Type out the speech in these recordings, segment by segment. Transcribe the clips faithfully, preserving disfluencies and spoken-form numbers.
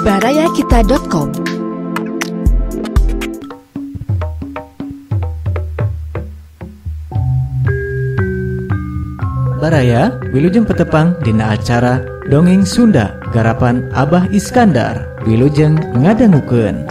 barayakita dot com. Baraya wilujeng petepang dina acara Dongeng Sunda garapan Abah Iskandar wilujeng ngadangukeun.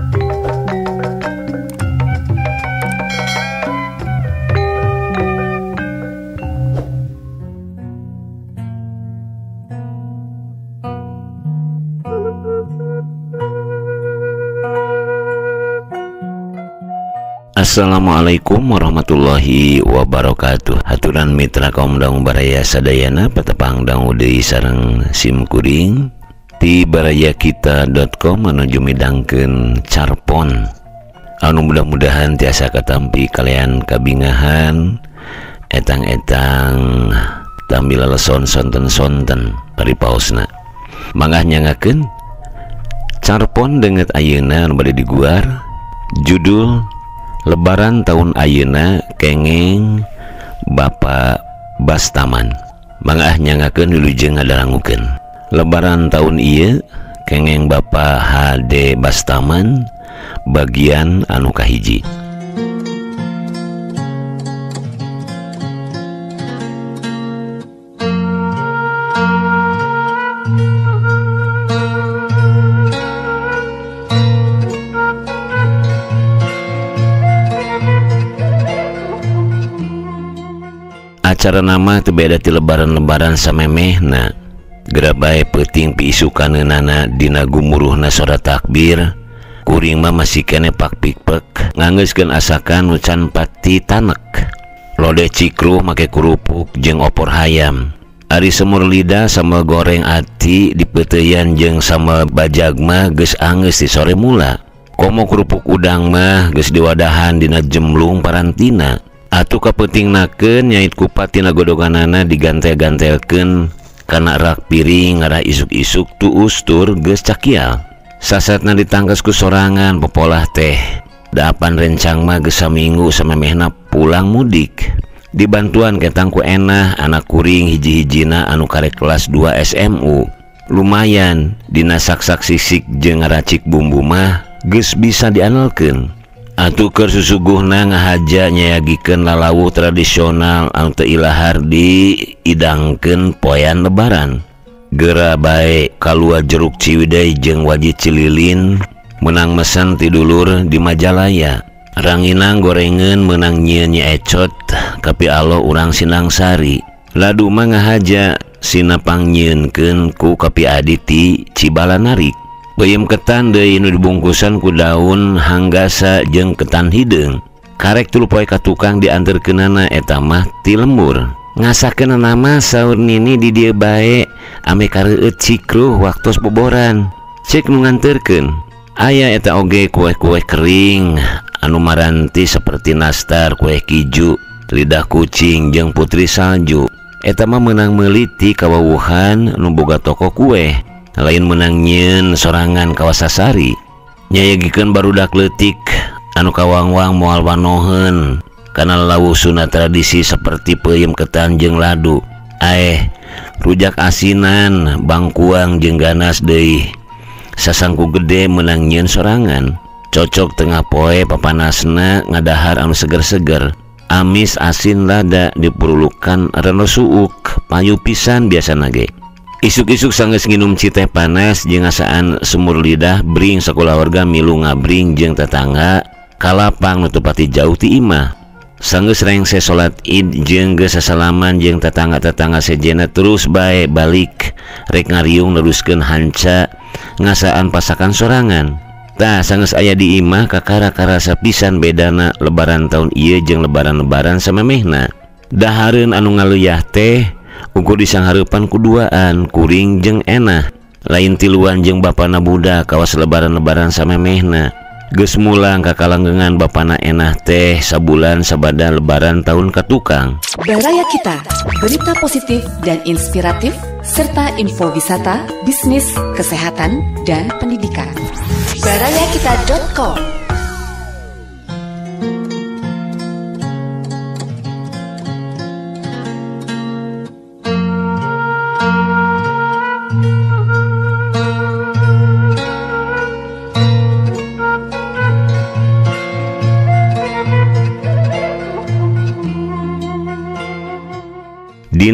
Assalamualaikum warahmatullahi wabarakatuh. Haturan mitra kaum dangu baraya sadayana petepang dangu deui sareng simkuring ti barayakita dot com menuju midangkeun carpon anu mudah-mudahan tiasa katampi kalian kabingahan etang-etang tambil leleson sonten-sonten paripaosna. Mangga nyangakeun carpon denget ayeuna anu bade diguar judul Lebaran tahun ayeuna kengeng Bapak Bastaman. Mangga nyangakeun wilujeng ngadarangukeun. Lebaran tahun ieu kengeng Bapak H D Bastaman bagian anu kahiji. Acara nama teu beda ti lebaran-lebaran samemehna. Geura bae peuting piisukaneunana dina gumuruhna soda takbir. Kuring mah masih kene pak-pikpek nganggeuskeun asakan nu can pati tanek. Lodeh cikruh make kurupuk jeung opor hayam. Ari semur lidah sama goreng ati dipeuteuyan jeung sama bajag mah geus anggeus ti sore mula. Komo kurupuk udang mah geus diwadahan dina jemlung parantina. Atuh kapentingnakeun nyait kupat tina godoganana digantel-gantelkeun kana rak piring ngarah isuk-isuk tuus tur geus cakial. Sasatna ditangkes ku sorangan popolah teh. Daapan rencang mah geus saminggu samemehna pulang mudik. Dibantuan ketang ku enah anak kuring hiji-hijina anu karek kelas dua S M U. Lumayan dina sak-sak sisik jeung ngaracik bumbu mah geus bisa dianelkeun. Atuh keur susuguhna ngahaja nyayagikeun lalawu tradisional anu teu ilahar diidangkeun poean lebaran. Geura bae kalua jeruk ciwidey jeung wajit cililin meunang mesen ti dulur di Majalaya. Ranginang gorengeun meunang nyieun nya ecot kapi alo urang Sinangsari. Ladu mah ngahaja sina pangnyeunkeun ku kapi adi ti Cibalanarik. Beuyeum ketan deui nu dibungkusan ku daun hanggasa jeung ketan hideung. Karek tuluy poe ka tukang dianterkeunana eta mah ti lembur. Ngasakeunana mah saur nini di dieu bae ame kareueut cikruh waktos boboran. Cek nu nganterkeun. Aya eta oge kue-kue kering anu maranti saperti nastar, kue kiju, lidah kucing jeung putri salju. Eta mah meunang meuli ti kawawuhan nu boga toko kue. Lain menang nyieun sorangan kawasasari nyayagikeun barudak leutik anu kawang-wang moal wanoheun kana lawusuna tradisi seperti peuyeum ketan jeung ladu. Aeh rujak asinan bangkuang jeung ganas deui. Sasangku gede menang nyieun sorangan cocok tengah poe papanasna ngadahar anu seger-seger. Amis asin lada dipurulukan reno suuk payu pisan biasana ge. Isuk-isuk sanggeus nginum citeh panas jeung ngasaan semur lidah bring sakulah warga milu ngabring jeung tetangga kalapang nu teu pati jauh ti imah. Sanggeus rengse salat Id jeung geus sasalaman jeung tetangga-tetangga sejena terus bae balik rek ngariung neruskeun hanca ngasaan pasakan sorangan. Tah sanggeus aya di imah kakara karasa pisan bedana lebaran taun ieu jeung lebaran-lebaran samemehna. Dahareun anu ngaleuyah teh ukur disanghareupan kuduaan kuring jeung enah. Lain tiluan jeung bapana budak kawas lebaran-lebaran samemehna. Geus mulang ka kalanggengan bapana enah teh sabulan sabada lebaran tahun ka tukang. Barayakita, berita positif dan inspiratif serta info wisata, bisnis, kesehatan, dan pendidikan. barayakita dot com.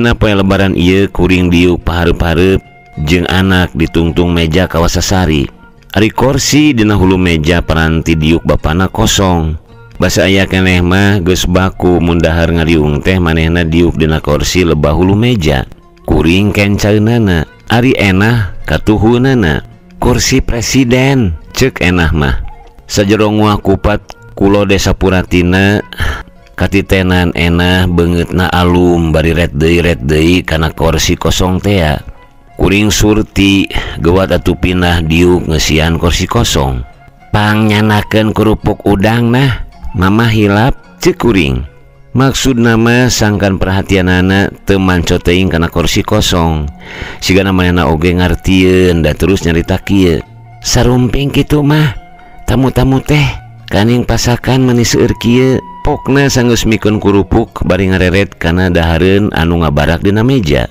Dina poe lebaran ieu kuring diuk pahareup-hareup jeung anak ditungtung meja kawasasari. Ari kursi dina hulu meja paranti diuk bapana kosong. Basa aya keneh mah geus baku mun dahar ngariung teh manehna diuk dina kursi lebah hulu meja. Kuring kencaeunana, ari enah katuhunana. Kursi presiden, ceuk enah mah. Sajero nguah kupat kulo desa Puratina. Katitenan enah beungeutna alum bari ret deui ret deui kana kursi kosong teh. Kuring surti geuwat atuh pindah diuk ngeusian kursi kosong. Pangyanakeun kerupuk udang nah, mamah hilap ceuk kuring. Maksudna mah sangkan perhatianana teu manco teuing kana kursi kosong. Sigana manehna oge ngartieun da terus nyarita kieu. Sarumping kitu mah, tamu-tamu teh kaning pasakan meuni seueur kieu. Pokna sanggeus mikeun kerupuk bari ngareret kana dahareun anu ngabarak dina meja.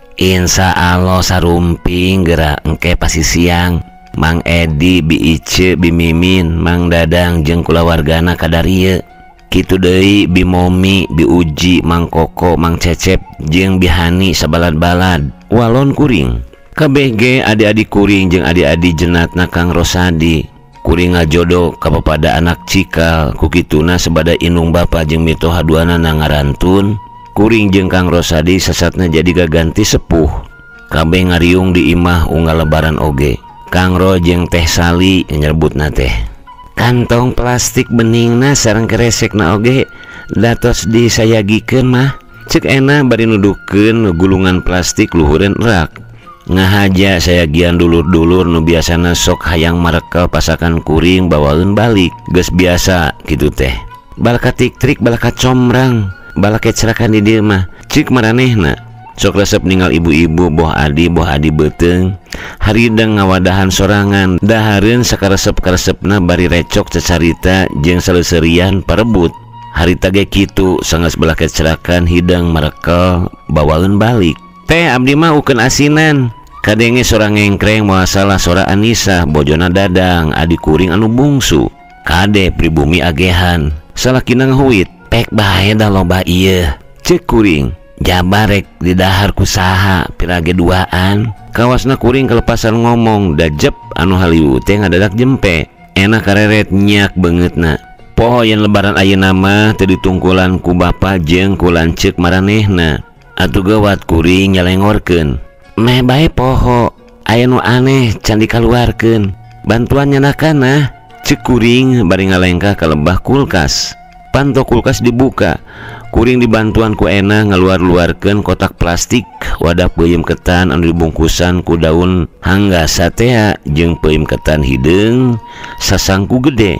Insya Allah sarumping geura engke pasi siang. Mang Edi, Bi Ice, Bi Mimin, Mang Dadang jeung kulawargana kadarieu. Kitu deui Bi Momi, Bi Uji, Mang Koko, Mang Cecep jeung Bi Hani sabalad-balad. Walon kuring. Kabeh ge adik-adik kuring jeung adik-adik jenatna Kang Rosadi. Kuring ngajodo ka papada anak cikal, kukituna sabada inung bapa jeung mitoha duanana ngarantun. Kuring jeung Kang Rosadi sasatna jadi gaganti sepuh. Kabeh ngariung di imah unggal lebaran oge. Kang Ro jeung Teh Sali nyerbutna teh. Kantong plastik beningna sareng keresekna oge datos disayagikeun mah. Ceuk enah bari nuduhkeun gulungan plastik luhureun rak. Ngahaja sayagian dulur-dulur nu biasana sok hayang marekel pasakan kuring bawaeun balik. Geus biasa kitu teh. Balaka tik-trik balaka comrang, balaka cerakan di dieu mah. Ceuk maranehna sok resep ninggal ibu-ibu boh adi boh adi beuteung haridang ngawadahan sorangan dahareun sakaresep-karesepna bari recok cecarita jeung saleuseurian parebut. Harita ge kitu sanggeus balaka cerakan hidang marekel bawaeun balik. Teh abdi mah ukeun asinan. Kadenge sorang ngengkreng moal salah sora Anissa bojona Dadang adik kuring anu bungsu. Kade pribumi agehan salakina ngahuit pek bae da loba ieu ceuk kuring. Jabar rek didahar ku saha pirage duaan. Kawasna kuring kelepasan ngomong da jep anu haliweu teh ngadadak jempe. Enak kareret nyak beungeutna. Poho yen lebaran ayeuna mah teu ditungkulan ku bapa jeung ku lanceuk maranehna. Atuh geuwat kuring nyalengorkeun. Meh bae poho aya nu aneh can dikaluarkeun. Bantuan nyanakana ceuk kuring bari ngalengkah ka lebah kulkas. Panto kulkas dibuka. Kuring dibantuan ku enah ngaluar-luarkeun kotak plastik wadah peuyeum ketan anu dibungkusan ku daun hanggasa teh jeung peuyeum ketan hideung sasangku gede.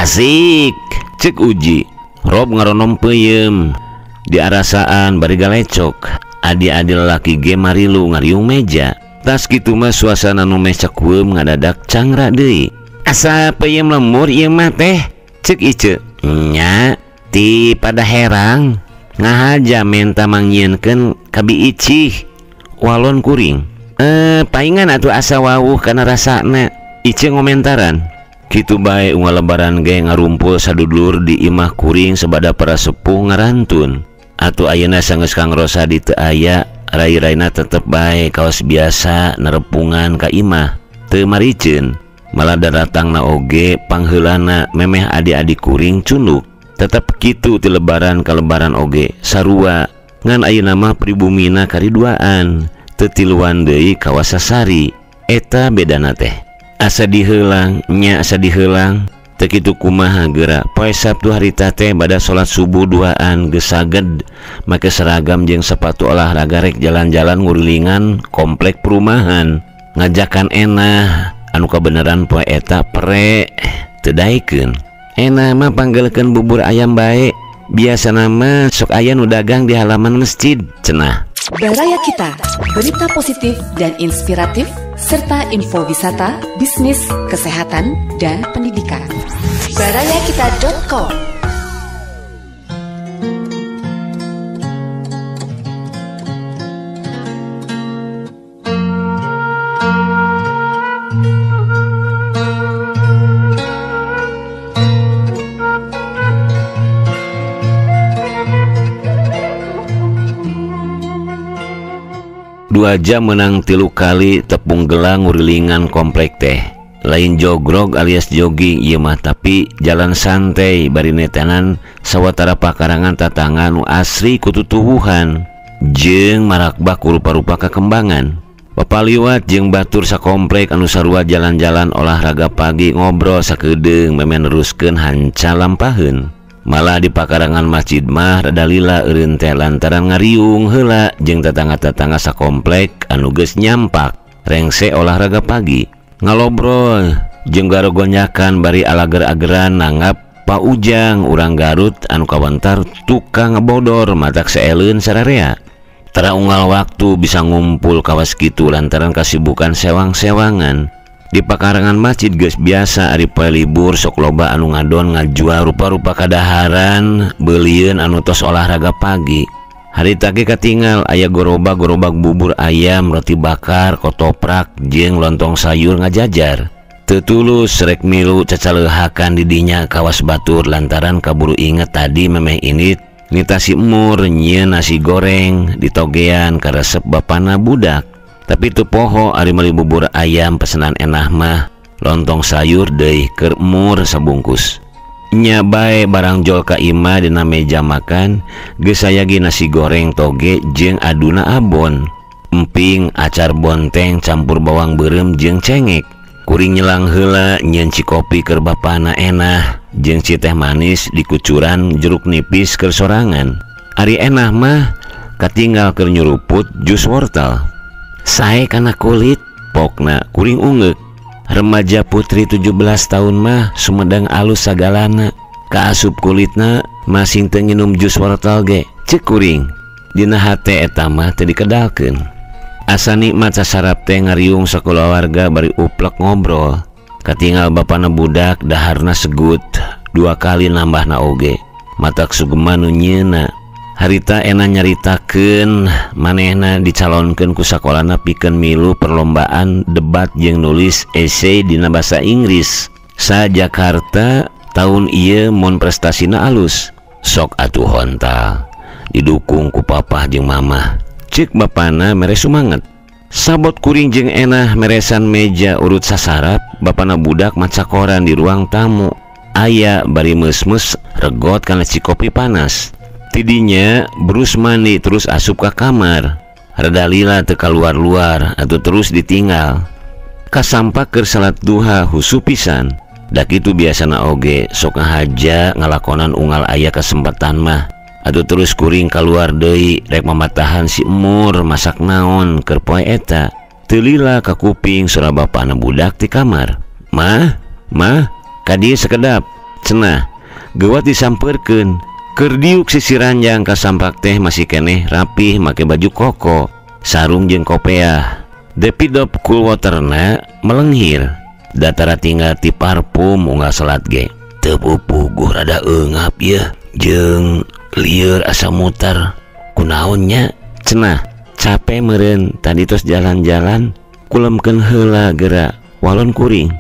Asik ceuk Uji. Rob ngaronom peuyeum diarasaan bari galecok. Adi-adi lalaki ge marilu ngariung meja. Tas kitu mah suasana nu meh cakueum ngadadak cangra deui. Asa peuyeum lemur ieu mah teh ceuk Ice. Nya ti pada herang ngahaja menta mangyieunkeun ka Bi Icih. Walon kuring. Eh paingan atuh asa wawuh kana rasana. Ice ngomentaran. Kitu bae unggal lebaran ge ngarumpul sadudulur di imah kuring sabada para sepuh ngarantun. Atuh ayeuna sanggeus Kang Rosadi teu aya, rai-raina tetep bae kaos biasa nerepungan ka imah. Teu mariceun, malah daratangna oge pangheulana memeh adik-adik kuring cunduk. Tetep kitu ti lebaran ka lebaran oge sarua. Ngan ayeuna mah pribumina kariduaan, teu tiluan deui kawasasari. Eta bedana teh. Asa diheulang, nya asa diheulang. Teu kitu kumaha geura poe Sabtu harita teh bada salat subuh duaan geus saged make seragam jeung sepatu olahraga rek jalan-jalan ngurilingan komplek perumahan. Ngajakan enah anu kabeneran poe eta pere teu daekeun. Enah mah panggelkeun bubur ayam bae. Biasana mah sok aya nu dagang di halaman masjid cenah. Baraya Kita, berita positif dan inspiratif serta info wisata, bisnis, kesehatan, dan pendidikan. baraya kita dot com. dua jam menang tilu kali tepung gelang ngurilingan komplek teh. Lain jogrog alias jogging ieu mah, tapi jalan santai bari netenan sawatara pakarangan tatangga nu asri ku tutuwuhan jeung marakbah ku rupa-rupa kakembangan. Papaliwat jeung batur sakomplek anu sarua jalan-jalan olahraga pagi ngobrol sakedeung meme neruskeun hanca lampaheun. Malah di pakarangan masjid mah rada lila eureun teh lantaran ngariung heula jeung tetangga-tetangga sakomplek anu geus nyampak rengse olahraga pagi. Ngalobrol jeung garogonyakan bari alager-ageran nanggap Pak Ujang urang Garut anu kawentar tukang ngebodor matak saeleun sararea. Tara unggal waktu bisa ngumpul kawas kitu lantaran kasibukan sewang-sewangan. Di pakarangan masjid geus biasa ari poe libur sok loba anu ngadon ngajual rupa-rupa kadaharan beulieun anu tos olahraga pagi. Harita ge katingal aya gorobak-gorobak bubur ayam, roti bakar, kotoprak jeung lontong sayur ngajajar. Teu tulus rek milu cacaleuhakan di dinya kawas batur lantaran kaburu inget tadi memeh init nita si emur nyieun nasi goreng ditogean karesep bapana budak. Tapi tu poho ari meuli bubur ayam pesenan enah mah lontong sayur deui keur emur sabungkus. Nya bae barang jol ka imah dina meja makan geus aya ge nasi goreng toge jeung aduna abon, emping acar bonteng campur bawang beureum jeung cengek. Kuring nyelang heula nyieun ci kopi keur bapana enah jeung ci teh manis dikucuran jeruk nipis keur sorangan. Ari enah mah katinggal keur nyuruput jus wortel. Sae kana kulit pokna kuring ungeuk. Remaja putri tujuh belas tahun mah sumedang alus sagalana. Kaasup kulitna masing teu nginum jus wortel ge ceuk kuring. Dina hate eta mah teu dikedalkeun. Asa nikmat sasarap teh ngariung sakulawarga bari uplek ngobrol. Katinggal bapana budak daharna segut dua kali nambahna oge. Matak sugema nu nyieunna. Harita ena nyaritakeun manehna dicalonkeun ku sakolana pikeun milu perlombaan debat jeung nulis esei dina basa Inggris. Sa Jakarta tahun ieu mun prestasina alus. Sok atuh hontal didukung ku papah jeung mamah. Ceuk bapana mere sumanget. Sabot kuring jeung enah meresan meja urut sasarap, bapana budak maca koran di ruang tamu. Aya bari meus-meus regot kana ci kopi panas. Tidinya berus mandi terus asup ka kamar. Rada lila teu kaluar-luar atuh terus ditinggal. Kasampak keur salat duha husu pisan. Da kitu biasana oge sok ngahaja ngalakonan unggal aya kesempatan mah. Atuh terus kuring kaluar deui rek mamatahan si emur masak naon keur poe eta. Teu lila ka kuping suara bapana budak di kamar. "Mah, mah, ka dieu sakedap." Cenah, geuwat disampeurkeun. Keur diuk sisi ranjang kasampak teh masih keneh rapih make baju koko, sarung jeung kopeah. Depidop cool waterna melenghir. Datara tinggal ti parfum unggal salat ge. Teu pupuguh rada eungap ieu jeung lieur asa mutar. Kunaon nya? Cenah, capek meureun tadi tos jalan-jalan kulemkeun heula geura walon kuring.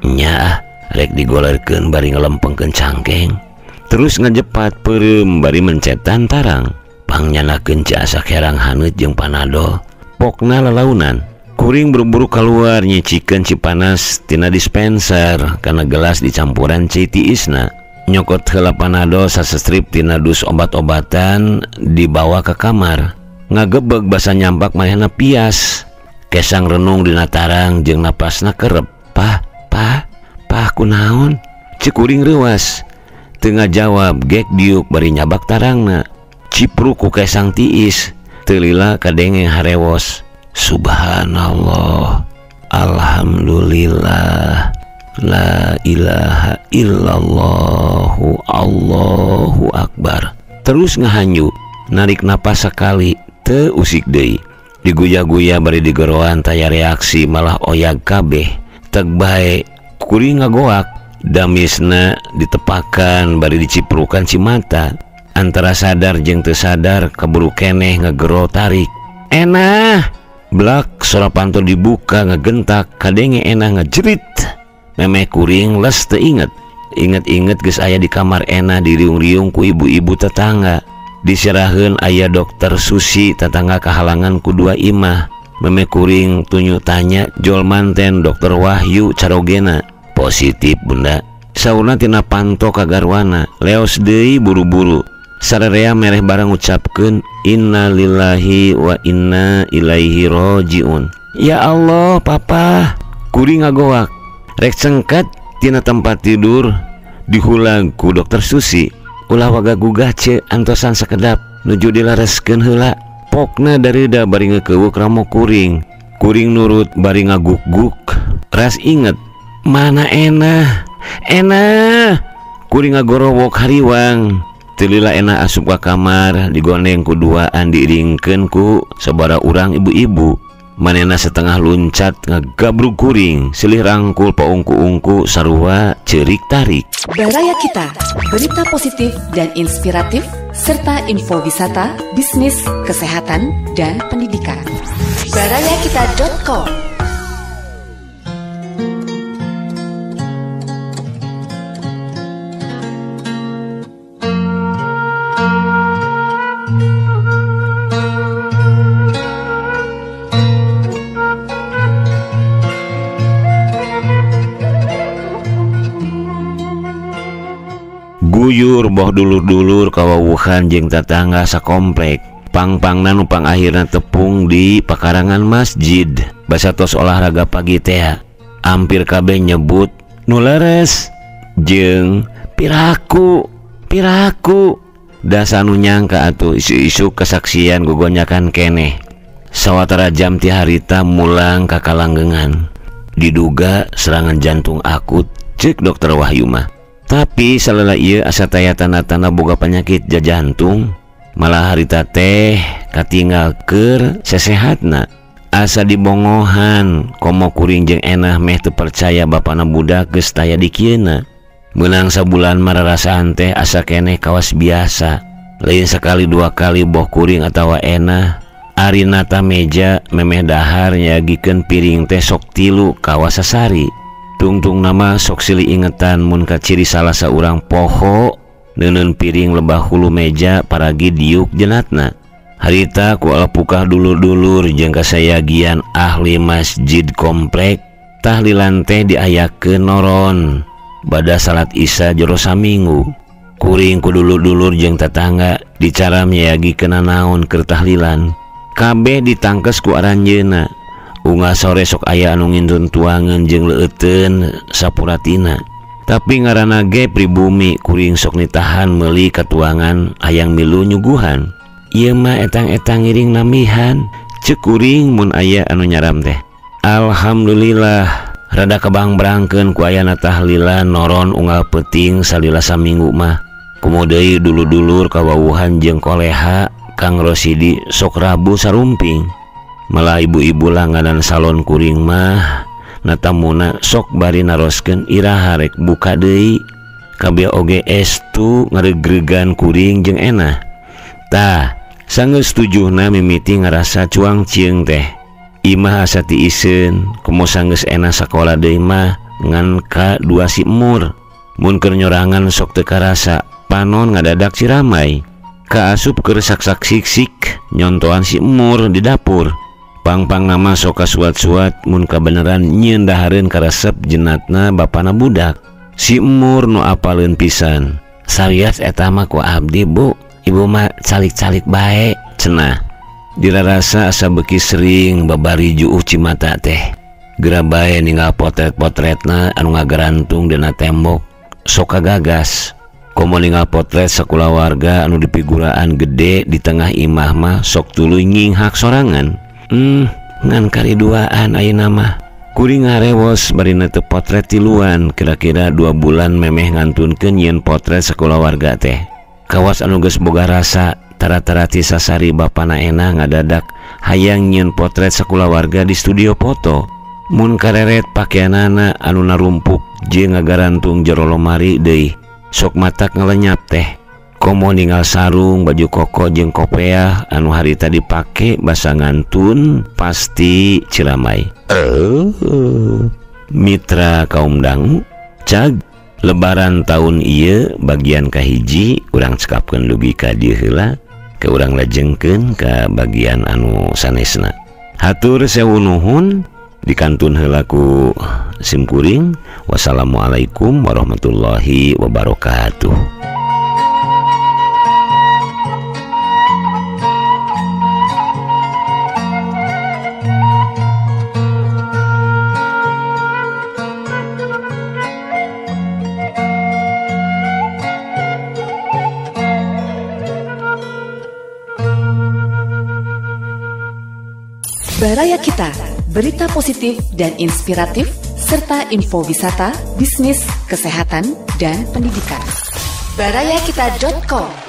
Nya rek digolerkeun bari ngelempengkeun cangkeng. Terus ngajepat peureum bari mencetan tarang. Pangnyanakakeun ci asa kerang haneut jeung panadol. Pokna lalaunan. Kuring buru-buru keluar nyicikeun ci panas tina dispenser kana gelas dicampuran ci tiisna. Nyokot heula panadol sasestrip tina dus obat-obatan dibawa ke kamar. Ngagebeg basa nyampak manehna pias. Kesang renung dina tarang jeung napasna kerep. "Pah, pah, pah kunaon?" Ceuk kuring reuwas. Tengah jawab gek diuk bari nyabak tarangna. Cipruk ku kesang tiis. Teu lila kadenge harewos. "Subhanallah, alhamdulillah, la ilaha illallahu, Allahu akbar." Terus ngahanyu narik napas sekali teu usik deui. Diguya-guya bari digoroan taya reaksi malah oyag kabeh. Teg bae kuring ngagoak. Damisna ditepakan bari diciprukan ci mata. Antara sadar jeung teu sadar kaburu keneh ngegero tarik. "Enah!" Blak sora pantun dibuka ngagentak kadenge enah ngajerit. Memeh kuring les teu inget. Inget-inget geus aya di kamar enah diriung-riung ku ibu-ibu tetangga. Diseraheun aya dokter Susi tetangga kahalangan ku dua imah. meme kuring tunyu tanya jol manten dokter Wahyu Carogena positif bunda. Saurna tina panto kagarwana leos deui buru-buru sararea mereh barang ucapkeun innalillahi wa inna ilaihi rajiun. Ya Allah papa kuring ngagoak rek cengkat tina tempat tidur dihulang ku dokter Susi ulah waga gugah ce antosan sakedap nuju dilareskeun heula pokna darida bari ngekeuweuk ramo kuring. Kuring nurut bari ngaguk-guk ras inget mana enah enah kuring ngagorowok hariwang tilila enak asup ka kamar digondeng ku duaan diiringkeun ku sabara urang ibu-ibu. Manena setengah luncat ngagabrug kuring silih rangkul paungku-ungku sarua cerik tarik. Baraya Kita, berita positif dan inspiratif serta info wisata, bisnis, kesehatan, dan pendidikan. baraya kita dot com. Guyur boh dulur-dulur kawawuhan jeung tatangga sakomplek pang-pangna nupang akhirna tepung di pakarangan masjid basa tos olahraga pagi teh hampir kabeh nyebut nu leres jeung piraku piraku dasa nu nyangka atuh isu-isu kesaksian gogonyakan keneh sawatara jam ti harita mulang ka kalanggengan diduga serangan jantung akut ceuk dokter Wahyu mah. Tapi salala ieu asa taya tanda-tanda boga penyakit jantung malah harita teh katinggal keur sesehatna asa dibongohan komo kuring jeung enah meh teu percaya bapana budak geus taya di kieuna. Meunang sabulan mararasaan teh asa keneh kawas biasa lain sekali dua kali boh kuring atawa enah ari nata meja memeh dahar nyagikeun piring teh sok tilu kawas sasari. Tungtung nama sok silih ingetan mun ka ciri salah saurang poho neuneun piring lebah hulu meja paragi diuk jenatna. Harita ku alapukah dulur-dulur jeung kasayagian ahli masjid komplek tahlilan teh diayakeun noron bada salat isya jero saminggu. Kuring ku dulur-dulur jeung tetangga dicara nyayagikeun naon keur tahlilan kabeh ditangkes ku aranjeunna. Unggah sore sok aya anu ngindun tuangan jeung leuteun sapuratina. Tapi ngaranna ge pribumi kuring sok nitahan meuli ka tuangan hayang milu nyuguhan. Ieu mah etang-etang ngiring namihan ceuk kuring mun aya anu nyaram teh. Alhamdulillah rada kabang-brangkeun ku ayana tahlilan noron unggal peuting salila saminggu mah. Kumo deui dulur-dulur kawawuhan jeung koleha Kang Rosidi sok Rabu sarumping. Malah ibu-ibu langganan salon kuring mah natamuna sok bari naroskeun iraha rek buka deui kabeh oge estu ngaregregan kuring jeung enah. Tah sanggeus tujuhna mimiti ngarasa cuang cieung teh imah asa tiiseun kumo sanggeus enah sakola deui mah ngan ka dua si emur mun keur nyorangan sok teu karasa panon ngadadak si ramai kaasup keur sak-sak-sik-sik nyontoan si emur di dapur. Pang-pang nama sok kasuat-suat mun kabeneran nyieun dahareun karesep jenatna bapana budak. Si emur nu apaleun pisan. Sarias eta mah ku abdi bu, ibu mah calik-calik bae cenah. Dirarasa asa beuki sering babari juuh cimata teh. Gera bae ninggal potret-potretna anu ngagarantung dina tembok sok kagagas. Komo ninggal potret sakulawarga anu dipiguraan gede di tengah imah mah sok tuluy nginghak sorangan. Hmm, ngan kariduaan ayeuna mah. Kuring ngarewos bari netep potret tiluan kira-kira dua bulan memeh ngantunkeun nyieun potret sakulawarga teh. Kawas anu geus boga rasa tara-tara ti sasari bapana enah ngadadak hayang nyieun potret sakulawarga di studio foto. Mun kareret pakaianana anu narumpuk jeung ngagarantung jero lomari deui sok matak ngelenyap teh. Komo ninggal sarung baju koko jeung kopeah anu harita dipake basa ngantun pasti ciramai. Uh, mitra kaum dangu cag lebaran tahun ieu bagian kahiji urang cekapkeun dugi ka dieu heula ke urang lajengkeun ka bagian anu sanesna. Hatur sewu nuhun dikantun heula ku simkuring. Wassalamualaikum warahmatullahi wabarakatuh. Baraya Kita, berita positif dan inspiratif, serta info wisata, bisnis, kesehatan, dan pendidikan. baraya kita dot com